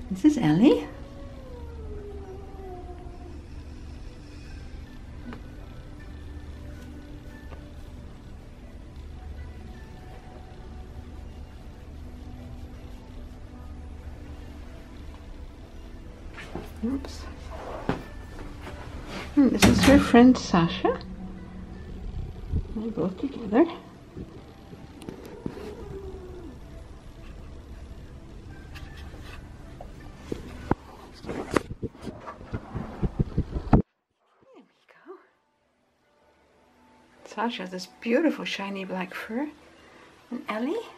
This is Ellie. Oops. This is her friend Sasha. They're both together. Sasha has this beautiful shiny black fur. And Ellie?